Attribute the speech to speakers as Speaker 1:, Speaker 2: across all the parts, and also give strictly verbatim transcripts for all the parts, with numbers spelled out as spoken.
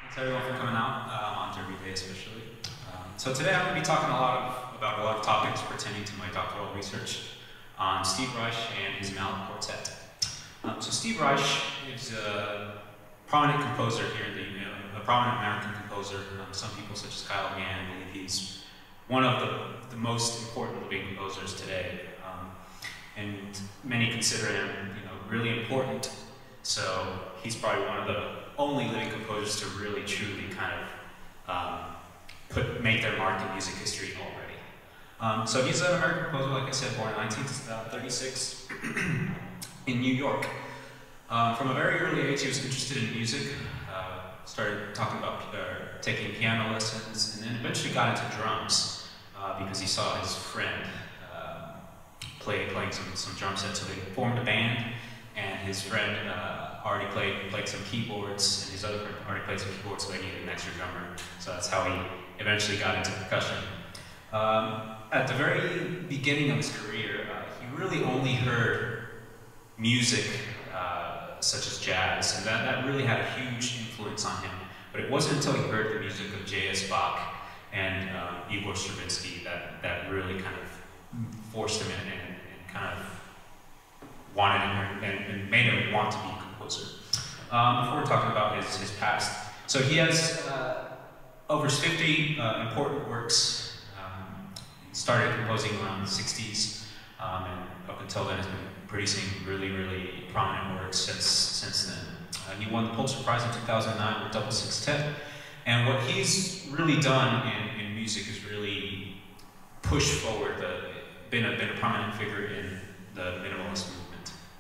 Speaker 1: Thanks everyone for coming out um, on Derby Day especially. Um, so today I'm going to be talking a lot of, about a lot of topics pertaining to my doctoral research on Steve Reich and his Mallet Quartet. Um, so Steve Reich is a prominent composer here in the, you know, a prominent American composer. Um, some people such as Kyle Gann believe he's one of the, the most important living composers today. Um, and many consider him, you know, really important. So he's probably one of the only living composers to really, truly kind of um, put make their mark in music history already. Um, so he's an American composer, like I said, born in nineteen thirty-six in New York. Um, from a very early age, he was interested in music. Uh, started talking about uh, taking piano lessons, and then eventually got into drums uh, because he saw his friend uh, play playing some some drum sets. So they formed a band. And his friend uh, already played played some keyboards, and his other friend already played some keyboards, so they needed an extra drummer. So that's how he eventually got into percussion. Um, at the very beginning of his career, uh, he really only heard music uh, such as jazz, and that, that really had a huge influence on him. But it wasn't until he heard the music of J S Bach and um, Igor Stravinsky that, that really kind of forced him in and, and kind of wanted him and, and made him want to be a composer. Um, before we're talking about his, his past, so he has uh, over fifty uh, important works. Um, he started composing around the sixties, um, and up until then has been producing really, really prominent works since since then. Uh, he won the Pulitzer Prize in two thousand nine with Double Sextet, and what he's really done in, in music is really pushed forward, the, been, a, been a prominent figure in the minimalist movement.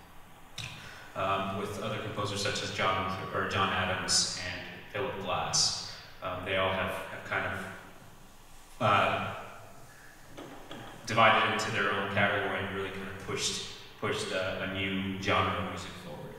Speaker 1: Um, with other composers such as John, or John Adams and Philip Glass. Um, they all have, have kind of uh, divided into their own category and really kind of pushed, pushed uh, a new genre of music forward.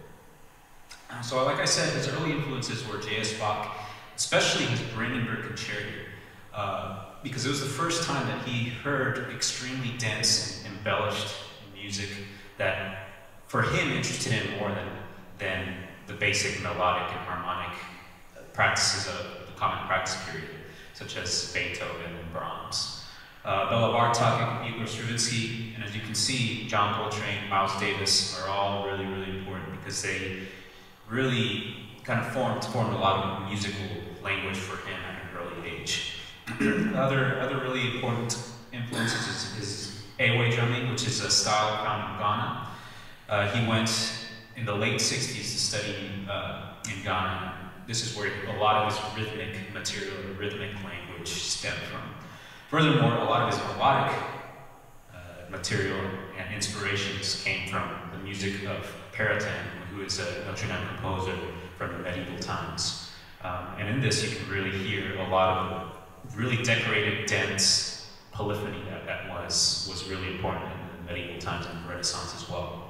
Speaker 1: Uh, so like I said, his early influences were J S Bach, especially his Brandenburg Concerto, uh, because it was the first time that he heard extremely dense and embellished music that for him, interested in more than, than the basic melodic and harmonic practices of the common practice period, such as Beethoven and Brahms. Uh, Bela Bartok and Igor Stravinsky, and as you can see, John Coltrane, Miles Davis are all really, really important because they really kind of formed, formed a lot of musical language for him at an early age. other, other really important influences is, is A-way drumming, which is a style found in Ghana. Uh, he went in the late sixties to study uh, in Ghana. This is where a lot of his rhythmic material, or rhythmic language stemmed from. Furthermore, a lot of his melodic uh, material and inspirations came from the music of Perez, who is a Notre Dame composer from the medieval times. Um, and in this, you can really hear a lot of the really decorated, dense polyphony that, that was, was really important in the medieval times and the Renaissance as well.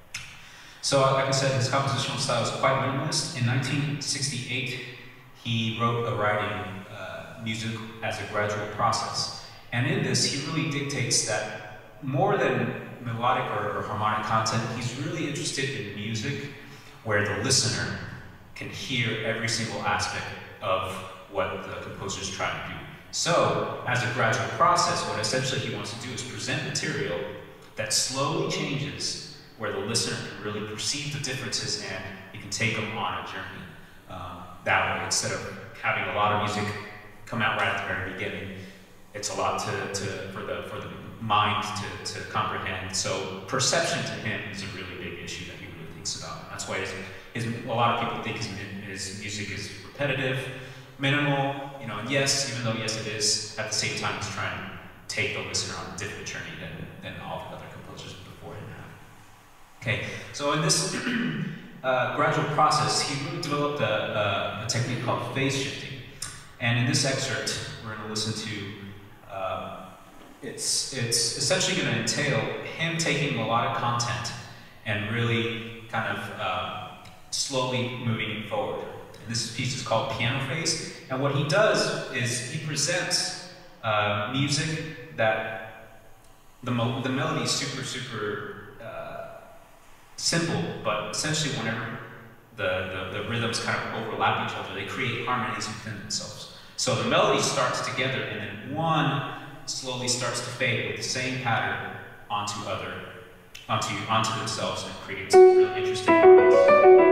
Speaker 1: So, like I said, his compositional style is quite minimalist. In nineteen sixty-eight, he wrote a writing uh, music as a gradual process. And in this, he really dictates that more than melodic or, or harmonic content, he's really interested in music where the listener can hear every single aspect of what the composer is trying to do. So, as a gradual process, what essentially he wants to do is present material that slowly changes, where the listener can really perceive the differences and you can take them on a journey um, that way. Instead of having a lot of music come out right at the very beginning, it's a lot to, to for the for the mind to, to comprehend. So perception to him is a really big issue that he really thinks about. And that's why his, his, a lot of people think his, his music is repetitive, minimal, you know, and yes, even though yes it is, at the same time he's trying to take the listener on a different journey than, than all the other composers before him have. Okay, so in this uh, gradual process, he really developed a, a, a technique called phase shifting. And in this excerpt, we're going to listen to, uh, it's, it's essentially going to entail him taking a lot of content and really kind of uh, slowly moving it forward. And this piece is called Piano Phase. And what he does is he presents uh, music that the, mo the melody is super, super simple, but essentially whenever the, the, the rhythms kind of overlap each other. They create harmonies within themselves. So the melody starts together, and then one slowly starts to fade with the same pattern onto other, onto, onto themselves, and creates really interesting harmonies.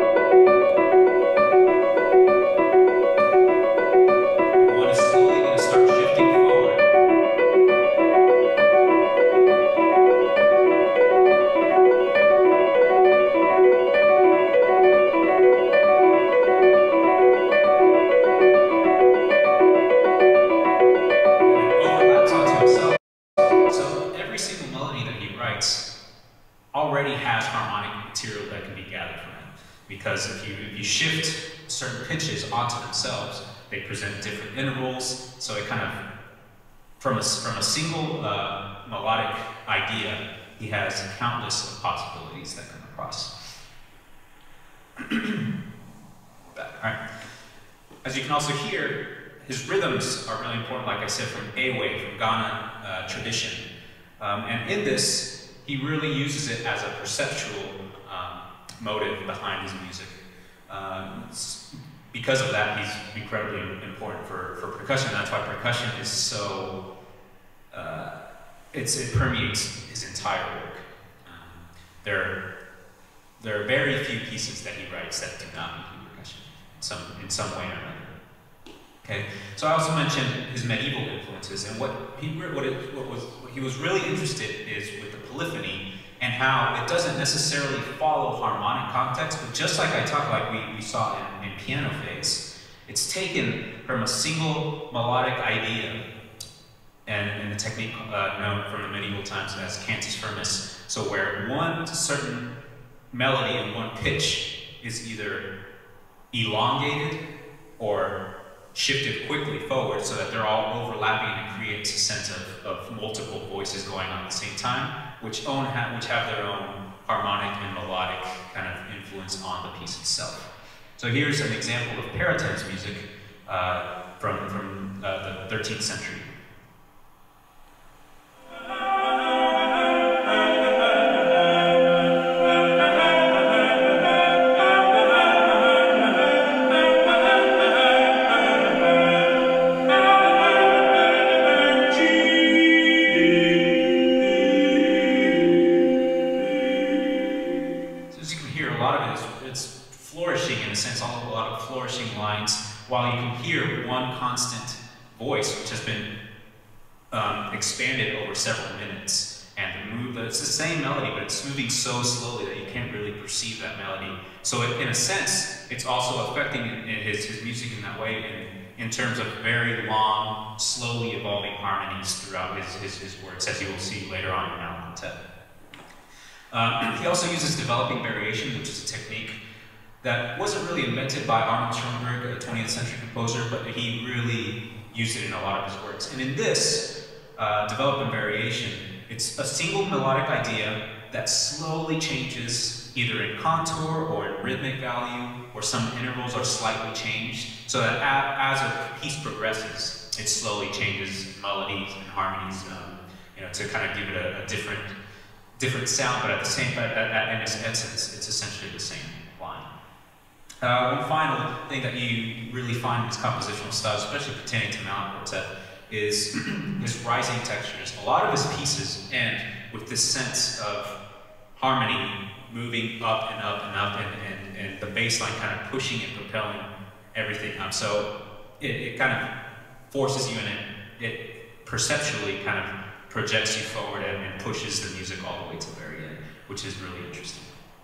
Speaker 1: Already has harmonic material that can be gathered from it. Because if you, if you shift certain pitches onto themselves, they present different intervals. So it kind of, from a, from a single uh, melodic idea, he has countless of possibilities that come across. All right. As you can also hear, his rhythms are really important, like I said, from Ewe, from Ghana uh, tradition. Um, and in this, he really uses it as a perceptual um, motive behind his music. Um, because of that, he's incredibly important for, for percussion. That's why percussion is so, uh, it's, it permeates his entire work. Um, there, there are very few pieces that he writes that do not include percussion in some, in some way or another. Okay, so I also mentioned his medieval influences, and what he what, it, what was what he was really interested is with the polyphony and how it doesn't necessarily follow harmonic context, but just like I talked, like we, we saw in, in piano phase, it's taken from a single melodic idea, and, and the technique uh, known from the medieval times as cantus firmus. So where one certain melody and one pitch is either elongated or shifted quickly forward so that they're all overlapping and creates a sense of, of multiple voices going on at the same time, which, own ha which have their own harmonic and melodic kind of influence on the piece itself. So here's an example of Perez's music uh, from, from uh, the thirteenth century. While you can hear one constant voice, which has been um, expanded over several minutes, and move, it's the same melody, but it's moving so slowly that you can't really perceive that melody. So it, in a sense, it's also affecting his, his music in that way, in, in terms of very long, slowly evolving harmonies throughout his, his, his works, as you will see later on in Mallet Quartet. Um, he also uses developing variation, which is a technique that wasn't really invented by Arnold Schoenberg, a twentieth century composer, but he really used it in a lot of his works. And in this, uh, development variation, it's a single melodic idea that slowly changes either in contour or in rhythmic value, or some intervals are slightly changed, so that as a piece progresses, it slowly changes melodies and harmonies, um, you know, to kind of give it a, a different, different sound, but at the same time, in its essence, it's essentially the same line. Uh, one final thing that you really find in his compositional style, especially pertaining to Mallet Quartet, is his rising textures. A lot of his pieces end with this sense of harmony moving up and up and up, and, and, and the bass line kind of pushing and propelling everything up. So it, it kind of forces you, and it, it perceptually kind of projects you forward and, and pushes the music all the way to the very end, which is really interesting.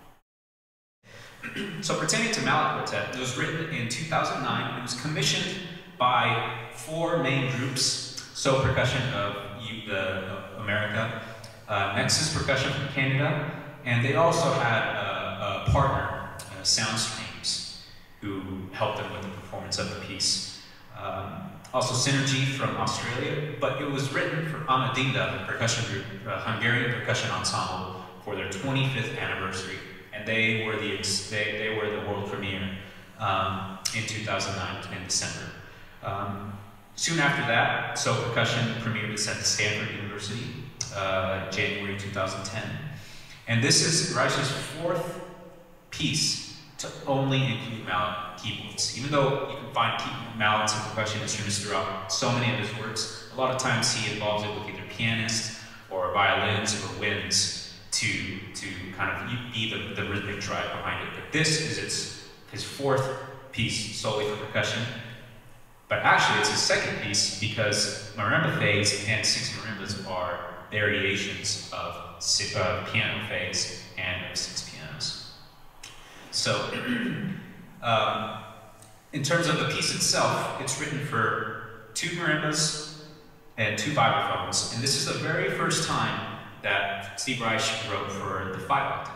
Speaker 1: So pertaining to Mallet Quartet, it was written in two thousand nine. It was commissioned by four main groups: So Percussion of U uh, America, uh, Nexus Percussion from Canada, and they also had a, a partner, uh, Soundstreams, who helped them with the performance of the piece. Um, also Synergy from Australia, but it was written for Amadinda Percussion Group, a Hungarian percussion ensemble, for their twenty-fifth anniversary. And they were the they, they were the world premiere um, in two thousand nine in December. Um, soon after that, So Percussion premiered this at Stanford University, uh, January two thousand ten. And this is Reich's fourth piece to only include mallet keyboards. Even though you can find key mallets and percussion instruments throughout so many of his works, a lot of times he involves it with either pianists or violins or winds to, to kind of be the, the rhythmic drive behind it. But this is its, his fourth piece solely for percussion. But actually it's his second piece because marimba phase and six marimbas are variations of uh, piano phase and of six pianos. So, um, in terms of the piece itself, it's written for two marimbas and two vibraphones, and this is the very first time that Steve Reich wrote for the five octave.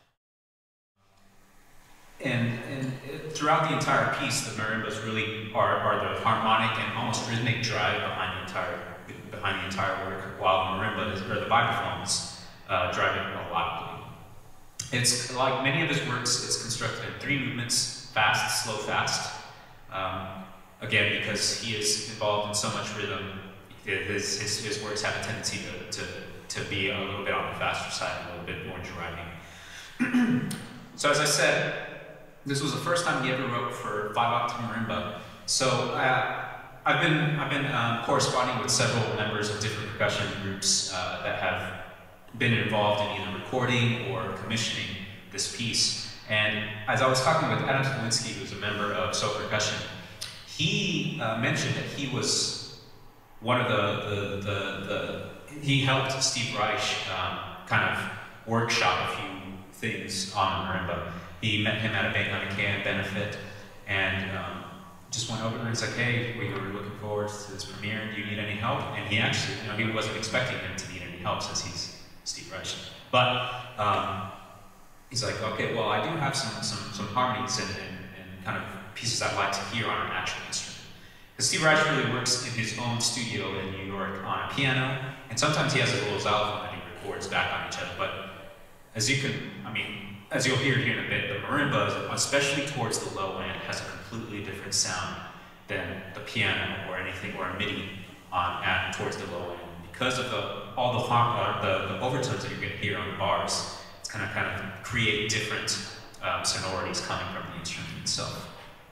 Speaker 1: And, and it, throughout the entire piece, the marimbas really are, are the harmonic and almost rhythmic drive behind the entire behind the entire work, while the marimba is, or the vibraphones uh, drive it melodically. It's like many of his works, it's constructed in three movements: fast, slow, fast. Um, again, because he is involved in so much rhythm, his, his, his works have a tendency to, to, to be a little bit on the faster side, a little bit more driving. So as I said, this was the first time he ever wrote for five octave marimba. So uh, I've been, I've been um, corresponding with several members of different percussion groups uh, that have been involved in either recording or commissioning this piece. And as I was talking with Adam Smolinski, who's a member of So Percussion, he uh, mentioned that he was one of the, the, the, the he helped Steve Reich um, kind of workshop a few things on marimba. He met him at a Bang on a Can benefit and um, just went over and he's like, hey, we were looking forward to this premiere. Do you need any help? And he actually, you know, he wasn't expecting him to need any help since he's Steve Reich. But um, he's like, okay, well, I do have some some, some harmonies and, and, and kind of pieces I'd like to hear on an actual instrument. Because Steve Reich really works in his own studio in New York on a piano, and sometimes he has a little xylophone that he records back on each other. But as you can, I mean, as you'll hear here in a bit, the marimba, especially towards the low end, has a completely different sound than the piano or anything, or a MIDI on at towards the low end. Because of the all the, uh, the the overtones that you're going to hear on the bars, it's going to kind of create different um, sonorities coming from the instrument itself.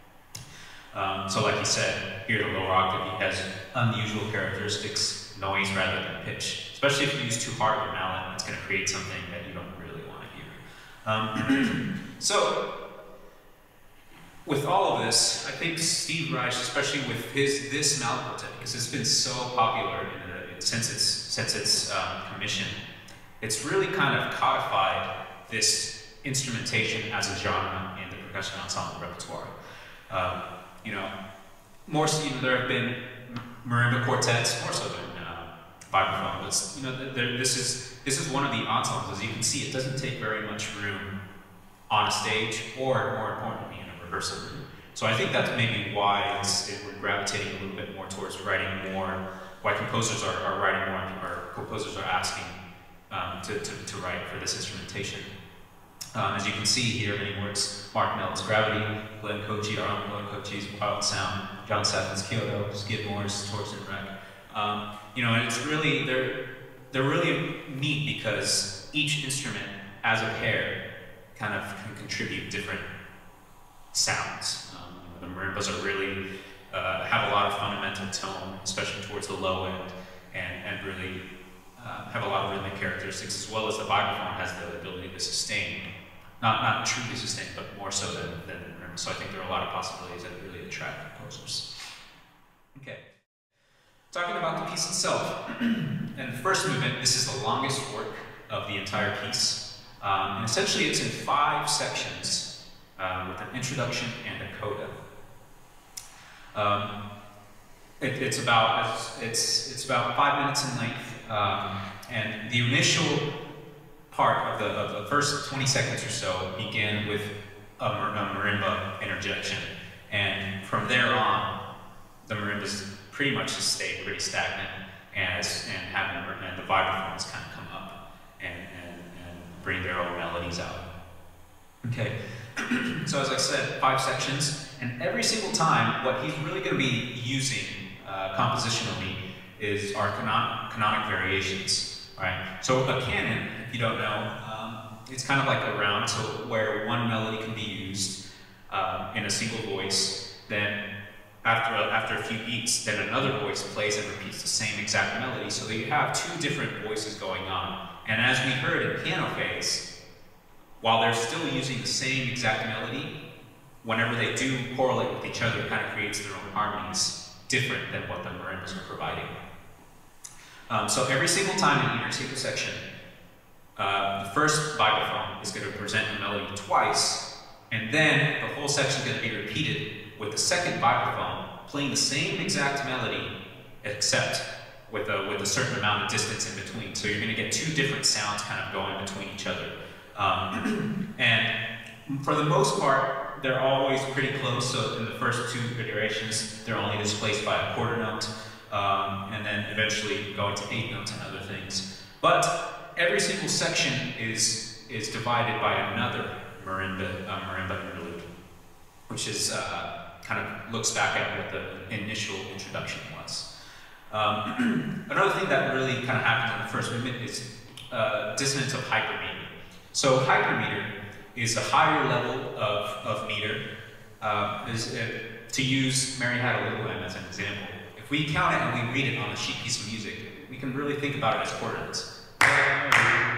Speaker 1: Um, so, like he said, here the lower octave has unusual characteristics, noise rather than pitch. Especially if you use too hard of a mallet, it's going to create something that you don't really want to hear. Um, so, with all of this, I think Steve Reich, especially with his this mallet quartet, because it's been so popular in the, since its since its um, commission, it's really kind of codified this instrumentation as a genre in the percussion ensemble repertoire. Um, you know, more so, you know, there have been marimba quartets, more so than uh, vibraphone, but you know, there, this is this is one of the ensembles. As you can see, it doesn't take very much room on a stage, or more importantly, in a rehearsal room. So I think that's maybe why it's, it, we're gravitating a little bit more towards writing more. Why composers are, are writing more, or composers are asking um, to, to, to write for this instrumentation. Um, as you can see here, many works: Mark Mellett's Gravity, Glenn Kochi, our own Glenn Kochi's Wild Sound, John Saffin's Kyoto, Skidmore's Torch and Wreck. Um, you know, and it's really, they're, they're really neat because each instrument, as a pair, kind of can contribute different sounds. Um, the marimbas are really, uh, have a lot of fundamental tone, especially towards the low end, and, and really uh, have a lot of rhythmic characteristics, as well as the vibraphone has the ability to sustain. Not, not truly sustain, but more so than, than the marimba. So I think there are a lot of possibilities that really attract composers. Okay. Talking about the piece itself. In the first movement, this is the longest work of the entire piece. Um, and essentially it's in five sections um, with an introduction and a coda. Um, it, it's about it's it's about five minutes in length, um, and the initial part of the, of the first twenty seconds or so begin with a, mar a marimba interjection, and from there on, the marimbas pretty much just stay pretty stagnant, as and have and the vibraphones kind of come up and, and and bring their own melodies out. Okay, so as I said, five sections, and every single time, what he's really going to be using uh, compositionally is our canon canonic variations. Right. So a canon, if you don't know, um, it's kind of like a round, so where one melody can be used um, in a single voice, then after a, after a few beats, then another voice plays and repeats the same exact melody, so that you have two different voices going on. And as we heard in piano phase, while they're still using the same exact melody, whenever they do correlate with each other, it kind of creates their own harmonies, different than what the marimbas are providing. Um, so every single time in either single section, uh, the first vibraphone is going to present a melody twice, and then the whole section is going to be repeated with the second vibraphone playing the same exact melody, except with a, with a certain amount of distance in between. So you're going to get two different sounds kind of going between each other. Um, and for the most part, they're always pretty close. So in the first two iterations, they're only displaced by a quarter note, um, and then eventually going to eight notes and other things. But every single section is, is divided by another marimba, uh, marimba interlude, which is uh, kind of looks back at what the initial introduction was. Um, another thing that really kind of happens in the first movement is uh, dissonance of hypermeter. So hypermeter is a higher level of, of meter. Uh, is, uh, to use Mary Had a Little Lamb as an example, if we count it and we read it on a sheet piece of music, we can really think about it as quarter notes. Right?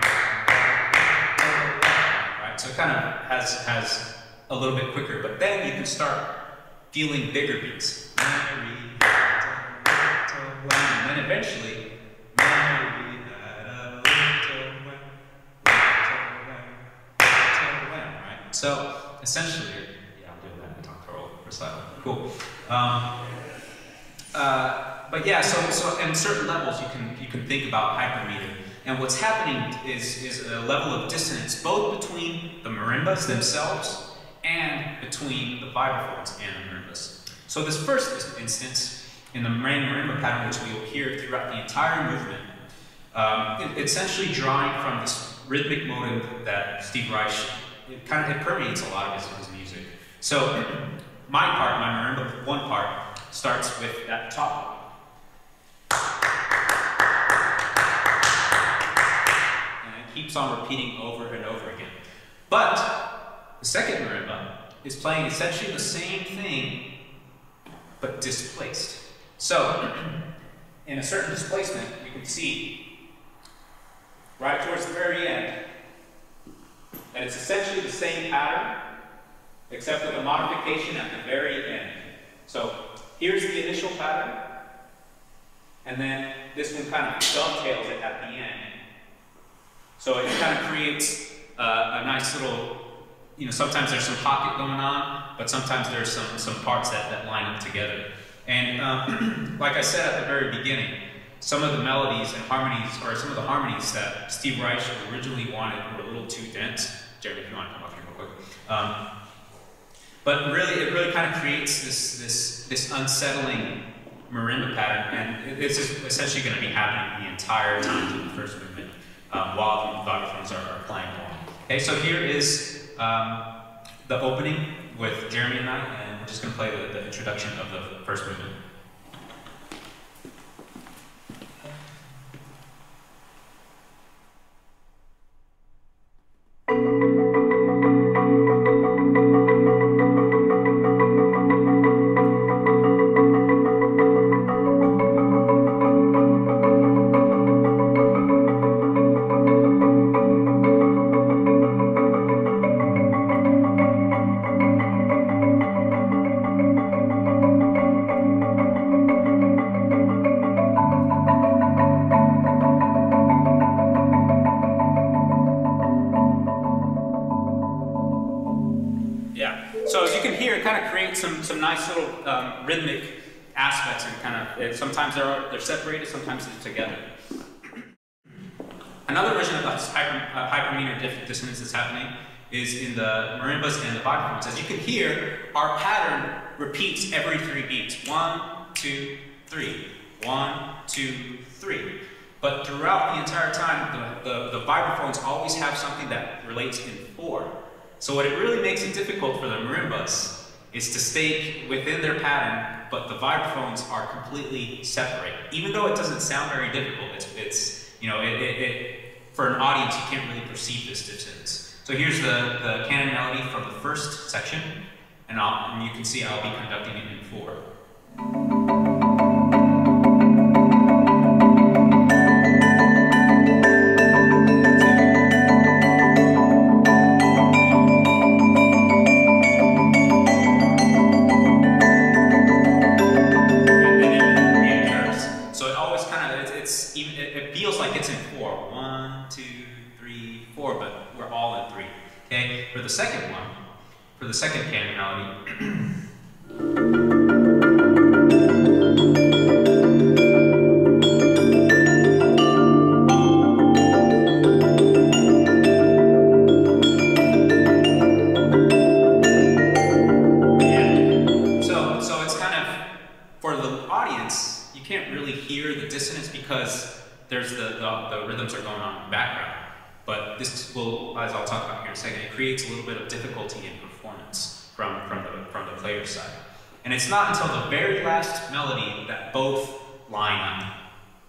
Speaker 1: So it kind of has, has a little bit quicker, but then you can start feeling bigger beats. Mary had a little lamb. And then eventually, Mary had a little lamb, little lamb, little lamb, right? So essentially, yeah, I'm doing that in doctoral recital. Cool. Um, uh, but yeah, so so in certain levels you can you can think about hypermeter. And what's happening is is a level of dissonance both between the marimbas themselves and between the vibraphones and the marimbas. So this first instance, in the main marimba pattern, which we will hear throughout the entire movement, um, it, essentially drawing from this rhythmic motive that Steve Reich, it kind of it permeates a lot of his, his music. So my part, my marimba one part, starts with that top. And it keeps on repeating over and over again. But the second marimba is playing essentially the same thing, but displaced. So, in a certain displacement, you can see, right towards the very end, that it's essentially the same pattern, except with a modification at the very end. So, here's the initial pattern, and then this one kind of dovetails it at the end. So it kind of creates uh, a nice little, you know, sometimes there's some pocket going on, but sometimes there's some, some parts that, that line up together. And um, like I said at the very beginning, some of the melodies and harmonies, or some of the harmonies that Steve Reich originally wanted were a little too dense. Jeremy, if you want to come up here real quick. Um, but really, it really kind of creates this, this, this unsettling marimba pattern, and it's just essentially going to be happening the entire time through the first movement um, while the vibraphones are, are playing along. Okay, so here is um, the opening with Jeremy and I, and we're just going to play the, the introduction of the first movement. Some, some nice little um, rhythmic aspects, and kind of, it, sometimes they're, they're separated, sometimes they're together. Another version of the hyper, uh, hypermeter dissonance that's happening is in the marimbas and the vibraphones. As you can hear, our pattern repeats every three beats. One, two, three. One, two, three. But throughout the entire time, the, the, the vibraphones always have something that relates in four. So what it really makes it difficult for the marimbas is to stay within their pattern, but the vibraphones are completely separate. Even though it doesn't sound very difficult, it's, it's you know, it, it, it, for an audience, you can't really perceive this distance. So here's the, the canon melody from the first section. and, I'll, and you can see I'll be conducting it in four. For the second one, for the second canon melody, yeah. So, so it's kind of, for the audience, you can't really hear the dissonance because there's the, the, the rhythms are going on in the background. But this will, as I'll talk about here in a second, it creates a little bit of difficulty in performance from, from, the, from the player's side. And it's not until the very last melody that both line up.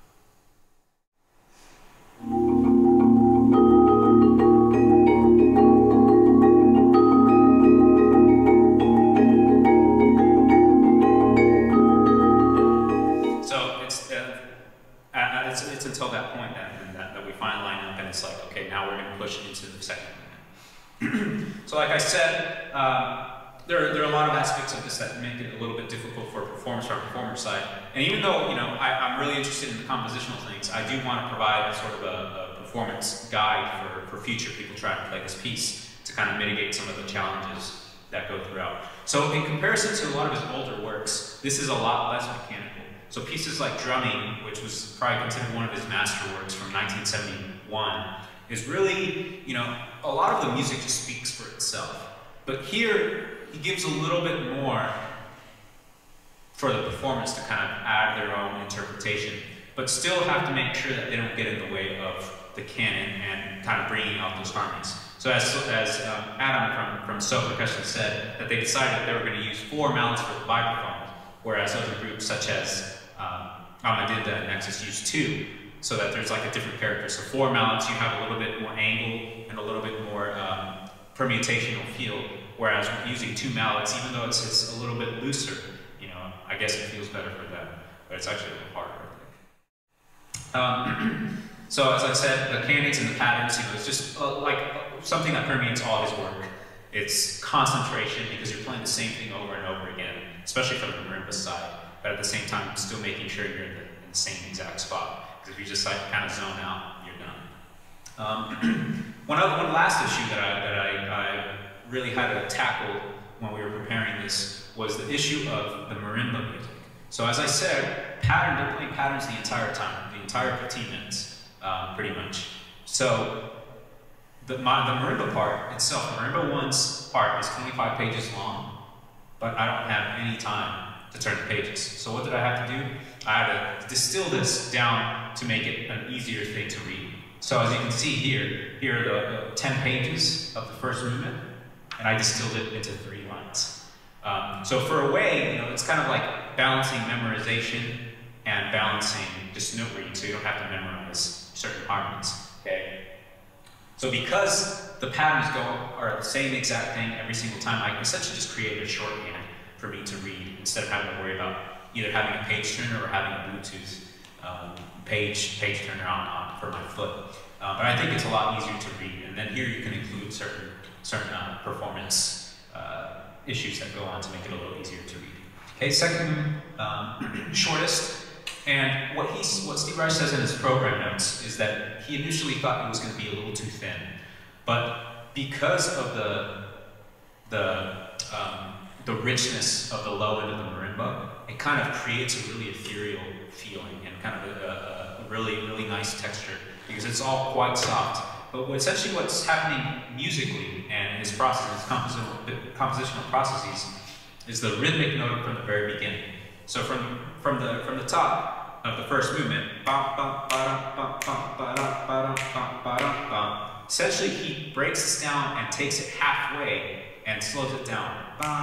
Speaker 1: So it's, uh, uh, it's, it's until that point that That, that we find line up, and it's like, okay, now we're going to push into the second movement. So like I said, um, there, are, there are a lot of aspects of this that make it a little bit difficult for performers from a performer side. And even though, you know, I, I'm really interested in the compositional things, I do want to provide sort of a, a performance guide for, for future people trying to play this piece to kind of mitigate some of the challenges that go throughout. So in comparison to a lot of his older works, this is a lot less mechanical. So pieces like Drumming, which was probably considered one of his masterworks from nineteen seventy-one, is really, you know, a lot of the music just speaks for itself. But here, he gives a little bit more for the performance to kind of add their own interpretation, but still have to make sure that they don't get in the way of the canon and kind of bringing out those harmonies. So as, as um, Adam from, from So Percussion said, that they decided that they were going to use four mallets for the vibraphone, whereas other groups such as um, Amadinda and Nexus use two, so that there's like a different character. So four mallets, you have a little bit more angle and a little bit more um, permutational feel, whereas using two mallets, even though it's, it's a little bit looser, you know, I guess it feels better for them, but it's actually a little harder, I think. Um, so as I said, the canons and the patterns, you know, it's just uh, like uh, something that permeates all his work. It's concentration, because you're playing the same thing over and over again, especially from the marimba side, but at the same time, still making sure you're in the, in the same exact spot. Because if you just like kind of zone out, you're done. Um, one other, one last issue that I that I, I really had to tackle when we were preparing this was the issue of the marimba music. So as I said, pattern, they're playing patterns the entire time, the entire fifteen minutes, um, pretty much. So the, my, the marimba part itself, marimba one's part is twenty-five pages long, but I don't have any time to turn the pages. So what did I have to do? I had to distill this down to make it an easier thing to read. So as you can see here, here are the, the ten pages of the first movement, and I distilled it into three lines. Um, so for a way, you know, it's kind of like balancing memorization and balancing just note reading, so you don't have to memorize certain harmonies, okay? So because the patterns go are the same exact thing every single time, I essentially just created a shorthand for me to read instead of having to worry about either having a page turner or having a Bluetooth um, page page turner on, on for my foot. Uh, but I think it's a lot easier to read. And then here you can include certain certain uh, performance uh, issues that go on to make it a little easier to read. Okay, second, um, shortest. And what he's what Steve Reich says in his program notes is that he initially thought it was going to be a little too thin, but because of the the um, the richness of the low end of the marimba, it kind of creates a really ethereal feeling and kind of a, a, a really, really nice texture because it's all quite soft. But what, essentially what's happening musically and his process, his compositional, compositional processes, is the rhythmic note from the very beginning. So from, from, the, from the top of the first movement, essentially he breaks this down and takes it halfway and slows it down.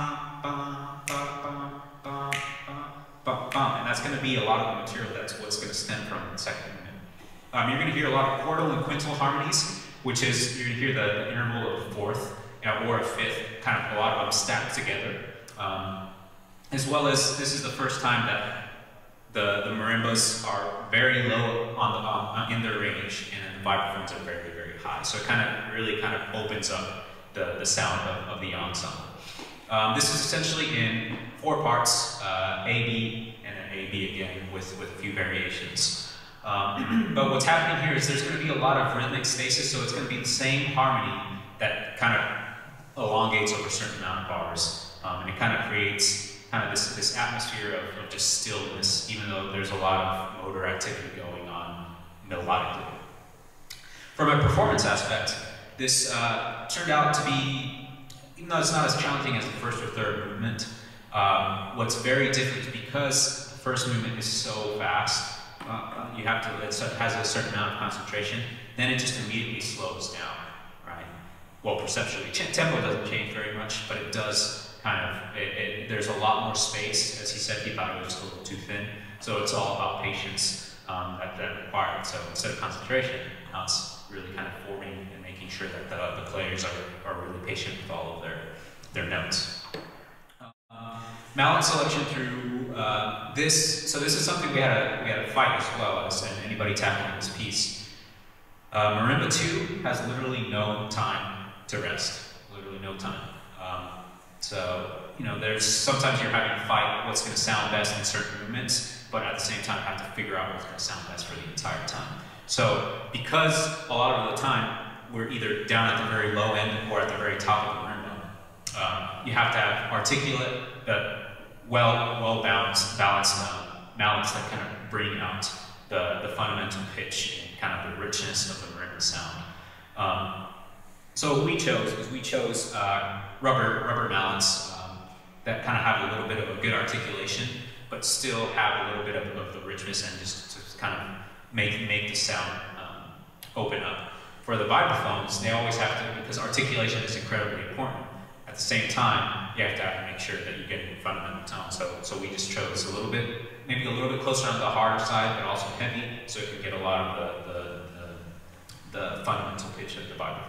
Speaker 1: And that's going to be a lot of the material that's what's going to stem from the second movement. Um, you're going to hear a lot of quartal and quintal harmonies, which is, you're going to hear the, the interval of the fourth you know, or a fifth, kind of a lot of them stacked together. Um, as well as this is the first time that the, the marimbas are very low on the, um, in their range, and the vibraphones are very, very high. So it kind of really kind of opens up the, the sound of, of the ensemble. Um, this is essentially in four parts, uh, A, B, and then A, B again, with, with a few variations. Um, but what's happening here is there's going to be a lot of rhythmic stasis, so it's going to be the same harmony that kind of elongates over a certain amount of bars. Um, and it kind of creates kind of this, this atmosphere of, of just stillness, even though there's a lot of motor activity going on melodically. From a performance aspect, this uh, turned out to be, even though it's not as challenging as the first or third movement, um, what's very different is because the first movement is so fast, uh, you have to, it has a certain amount of concentration, then it just immediately slows down, right? Well, perceptually, tempo doesn't change very much, but it does kind of, it, it, there's a lot more space. As he said, he thought it was a little too thin. So it's all about patience um, that, that required. So instead of concentration, now it's really kind of forming and making sure that the, the players are, are really patient with all of their, their notes. Uh, Mallet selection through uh, this, so this is something we had a, we had a fight as well as anybody tackling this piece. Uh, Marimba two has literally no time to rest, literally no time. Um, so, you know, there's sometimes you're having to fight what's going to sound best in certain movements, but at the same time have to figure out what's going to sound best for the entire time. So, because a lot of the time we're either down at the very low end or at the very top of the marimba, um, you have to have articulate, but well, well balanced, balanced um, mallets that kind of bring out the, the fundamental pitch and kind of the richness of the marimba sound. Um, so what we chose is we chose uh, rubber rubber mallets um, that kind of have a little bit of a good articulation, but still have a little bit of, of the richness and just to kind of make make the sound um, open up. For the vibraphones, they always have to, because articulation is incredibly important. At the same time, you have to have to make sure that you get a fundamental tone. So, so we just chose a little bit, maybe a little bit closer on the harder side, but also heavy, so it can get a lot of the, the, the, the fundamental pitch of the vibraphone.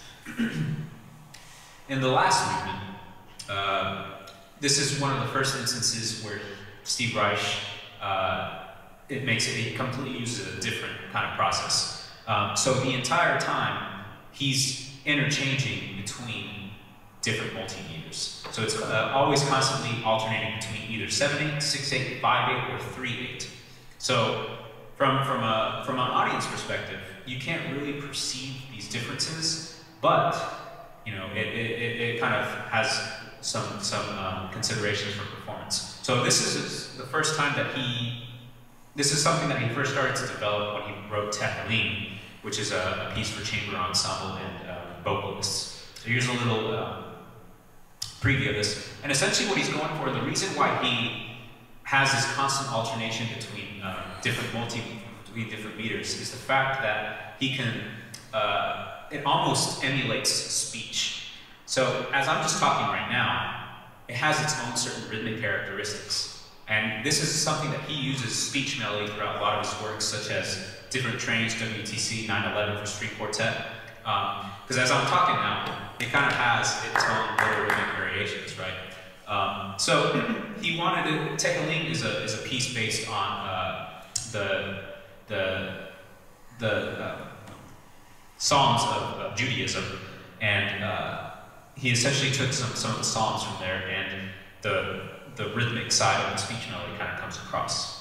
Speaker 1: In the last movement, uh, this is one of the first instances where Steve Reich, uh, it makes it, he completely uses a different kind of process. Um, so the entire time, he's interchanging between different multimeters. So it's uh, always constantly alternating between either seven eight, six eight, five eight, or three eight. So from, from, a, from an audience perspective, you can't really perceive these differences, but you know, it, it, it, it kind of has some, some um, considerations for performance. So this is the first time that he, this is something that he first started to develop when he wrote Techeline, which is a, a piece for chamber ensemble and uh, vocalists. So here's a little uh, preview of this. And essentially what he's going for, the reason why he has this constant alternation between uh, different multi, between different meters is the fact that he can, uh, it almost emulates speech. So as I'm just talking right now, it has its own certain rhythmic characteristics. And this is something that he uses speech melody throughout a lot of his works, such as Different Trains, W T C nine eleven for string quartet. Because um, as I'm talking now, it kind of has its own little rhythmic variations, right? Um, so he wanted to, Techeline is a, is a piece based on uh, the, the, the uh, Psalms of, of Judaism, and uh, he essentially took some, some of the Psalms from there, and the, the rhythmic side of the speech melody kind of comes across.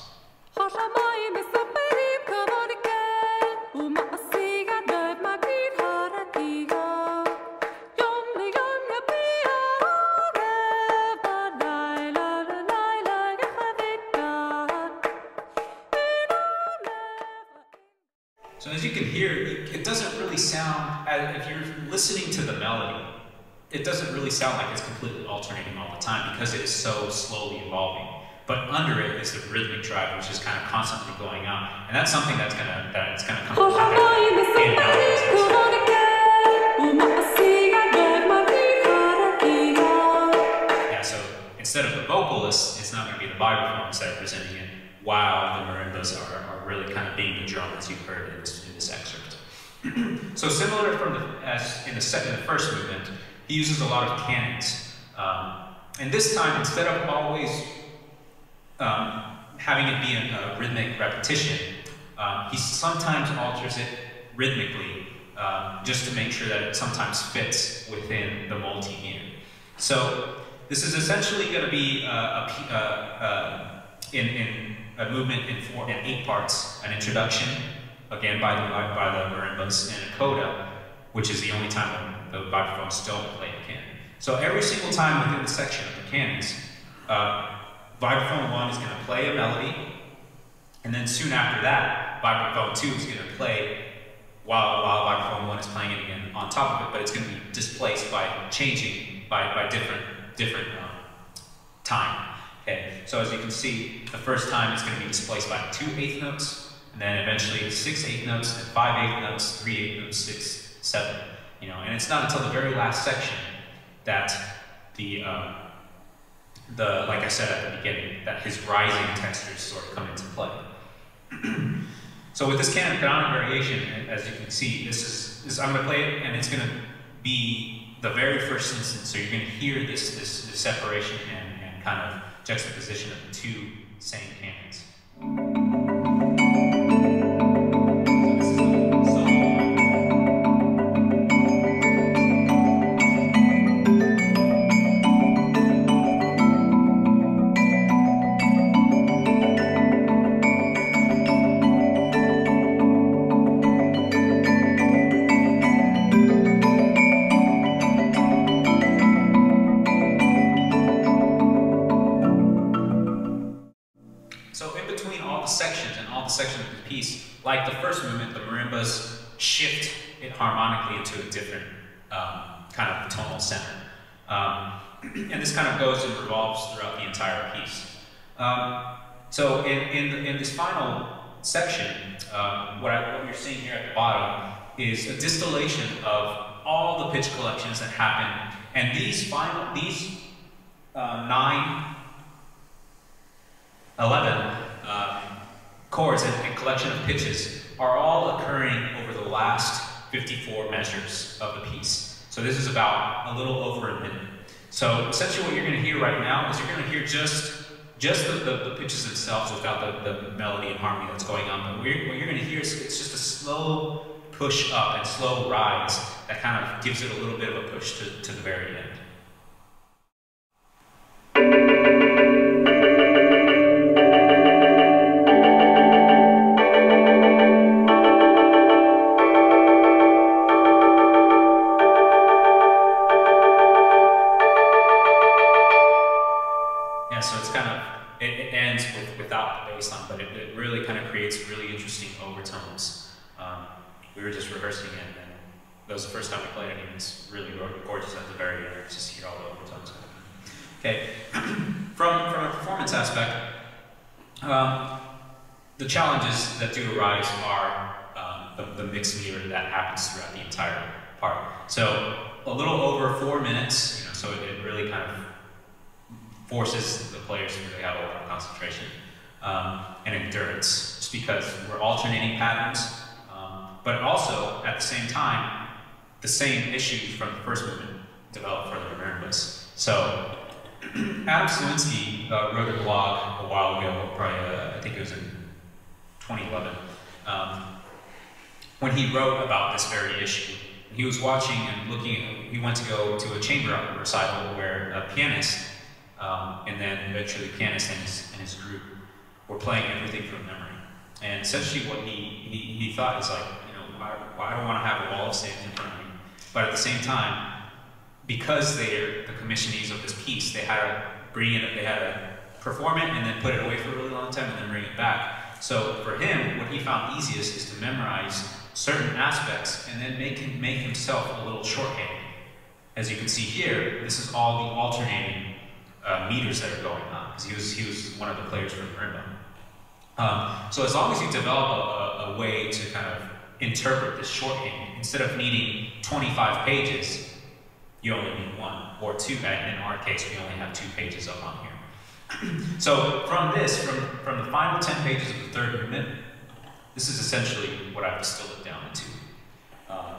Speaker 1: So as you can hear, it doesn't really sound, if you're listening to the melody, it doesn't really sound like it's completely alternating all the time because it is so slowly evolving. But under it is the rhythmic drive, which is kind of constantly going on, and that's something that's gonna that's gonna come in and out. Yeah. So instead of the vocalist, it's not going to be the vibraphones that are presenting it, while the marimbas are, are really kind of being the drum, as you've heard in this, in this excerpt. So similar from the as in the second, the first movement. he uses a lot of canons. Um, and this time, instead of always um, having it be a, a rhythmic repetition, um, he sometimes alters it rhythmically, um, just to make sure that it sometimes fits within the multi-meter. So this is essentially going to be uh, a, uh, uh, in, in a movement in four in eight parts: an introduction, again by the by the marimbas, and a coda, which is the only time when the vibraphones don't play a canon. So every single time within the section of the canons, uh, vibraphone one is going to play a melody, and then soon after that, vibraphone two is going to play while, while vibraphone one is playing it again on top of it, but it's going to be displaced by changing by, by different, different um, time. Okay, so as you can see, the first time it's going to be displaced by two eighth notes, and then eventually six eighth notes, and five eighth notes, three eighth notes, six, seven. You know, and it's not until the very last section that the um, the like I said at the beginning, that his rising textures sort of come into play. So with this canon canonic variation, as you can see, this is this, I'm going to play it, and it's going to be the very first instance. So you're going to hear this this, this separation and, and kind of juxtaposition of the two same canons. Like the first movement, the marimbas shift it harmonically into a different um, kind of tonal center. Um, and this kind of goes and revolves throughout the entire piece. Um, so in, in, in this final section, um, what, I, what you're seeing here at the bottom is a distillation of all the pitch collections that happen. And these final, these uh, nine, eleven, um, chords and, and collection of pitches are all occurring over the last fifty-four measures of the piece. So this is about a little over a minute. So essentially what you're going to hear right now is you're going to hear just, just the, the, the pitches themselves without the, the melody and harmony that's going on. But we're, what you're going to hear is it's just a slow push up and slow rise that kind of gives it a little bit of a push to, to the very end. But it, it really kind of creates really interesting overtones. Um, we were just rehearsing it, and that was the first time we played it, and it's really gorgeous at the very end, just to hear all the overtones. Okay, from, from a performance aspect, um, the challenges that do arise are um, the, the mixed meter that happens throughout the entire part. So a little over four minutes, you know, so it, it really kind of forces the players to really have a lot of concentration. Um, and endurance, just because we're alternating patterns, um, but also at the same time, the same issues from the first movement develop for the marimbas. So Adam Sawinski uh, wrote a blog a while ago, probably uh, I think it was in twenty eleven, um, when he wrote about this very issue. He was watching and looking, he went to go to a chamber recital where a pianist, um, and then eventually the pianist and his, and his group were playing everything from memory. And essentially what he, he, he thought is like, you know, why, why I don't want to have a wall of stands in front of me. But at the same time, because they're the commissionees of this piece, they had to bring it, they had to perform it and then put it away for a really long time and then bring it back. So for him, what he found easiest is to memorize certain aspects and then make, him, make himself a little shorthand. As you can see here, this is all the alternating uh, meters that are going on, because he was, he was one of the players from marimba. Um, so as long as you develop a, a, a way to kind of interpret this shorthand, instead of needing twenty-five pages, you only need one or two. In our case, we only have two pages up on here. So from this, from, from the final ten pages of the third movement, this is essentially what I've distilled it down into. Uh,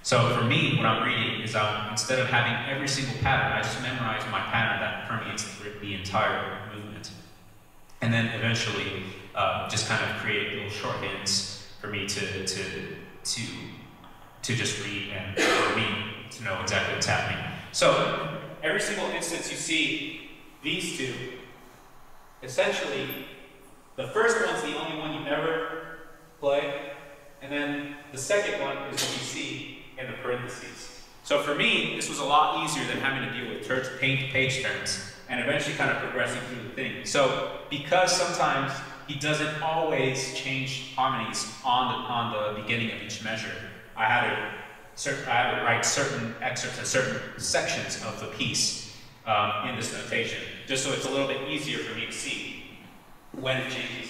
Speaker 1: So for me, what I'm reading is um, instead of having every single pattern, I just memorize my pattern that permeates the, the entire movement. And then eventually uh, just kind of create little shorthands for me to, to, to, to just read and for me to know exactly what's happening. So every single instance you see these two, essentially, the first one's the only one you never play, and then the second one is what you see in the parentheses. So for me, this was a lot easier than having to deal with page, page turns and eventually kind of progressing through the thing. So because sometimes he doesn't always change harmonies on the, on the beginning of each measure, I had to, cert, I had to write certain excerpts and certain sections of the piece um, in this notation, just so it's a little bit easier for me to see when it changes.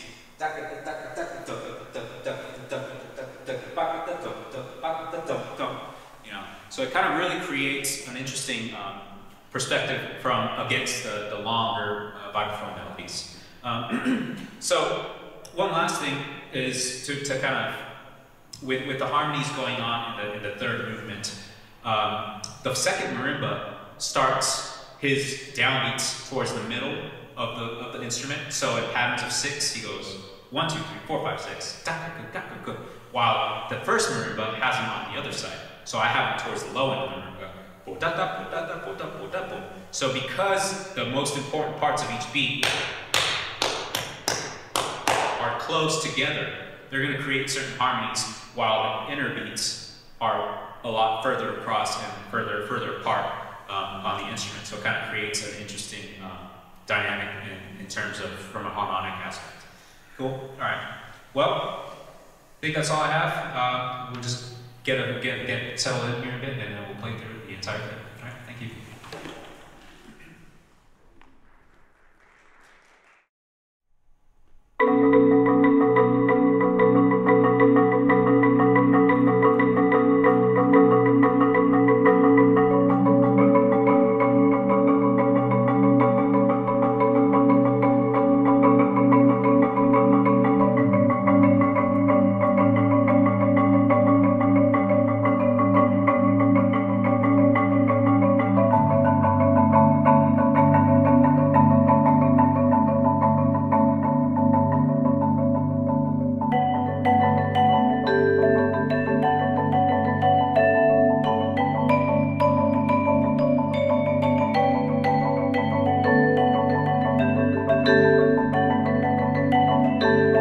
Speaker 1: You know, so it kind of really creates an interesting um, perspective from against the, the longer uh, vibraphone melodies. Um, so one last thing is to, to kind of, with, with the harmonies going on in the, in the third movement, um, the second marimba starts his downbeats towards the middle of the, of the instrument. So in patterns of six, he goes one, two, three, four, five, six, while the first marimba has him on the other side. So I have him towards the low end of the marimba. So because the most important parts of each beat are close together, they're going to create certain harmonies, while the inner beats are a lot further across and further further apart um, on the instrument. So it kind of creates an interesting um, dynamic in, in terms of from a harmonic aspect. Cool. All right. Well, I think that's all I have. Uh, we'll just get a, get get settled in here a bit, and then we'll play through the entire thing. All right. Thank you.
Speaker 2: Thank you.